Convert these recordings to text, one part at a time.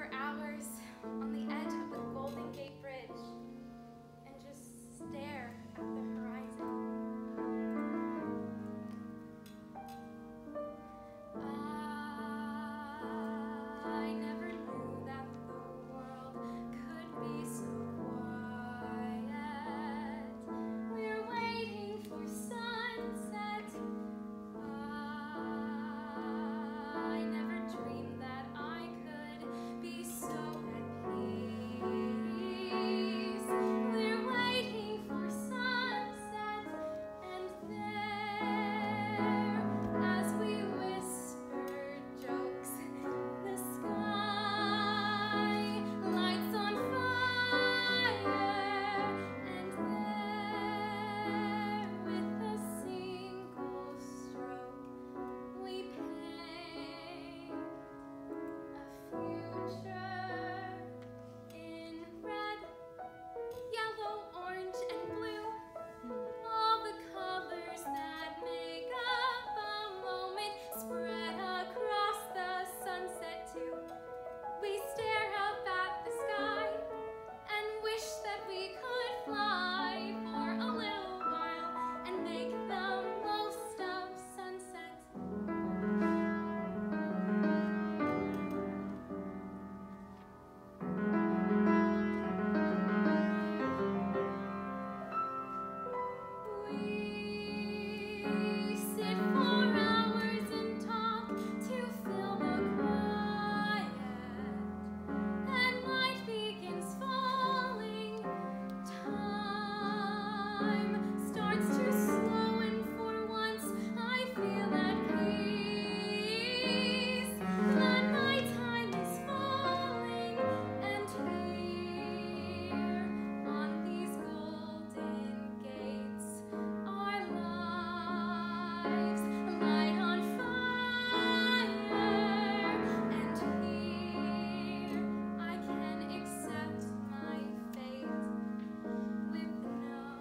for hours on the edge of the Golden Gate Bridge and just stare at the horizon. I never knew that the world could be so quiet. We're waiting for sunset. I never dreamed that I could be so at peace. We're waiting for sunset, and there, as we whisper jokes, the sky lights on fire, and there, with a single stroke, we paint a future in red, yellow, orange, and blue. All the colors that make up a moment spread across the sunset too. We stare up at the sky and wish that we could fly for a little while and make the most of sunset. We sit for hours and talk to fill the quiet, and night begins falling. Time starts to slow, and for once I feel at peace. The nighttime is falling, and here on these golden gates, our lives light on fire. And here I can accept my fate with no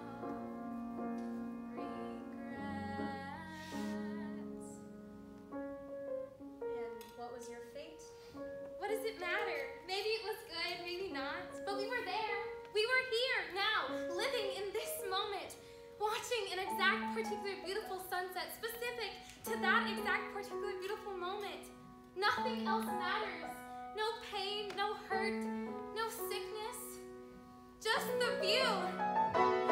regrets. And what was your fate? What does it matter? Maybe it was good, maybe not, but we were there. We were here, now, living in this moment, watching an exact, particular, beautiful sunset specific to that exact, particular, beautiful moment. Nothing else matters. No pain, no hurt, no sickness, just the view.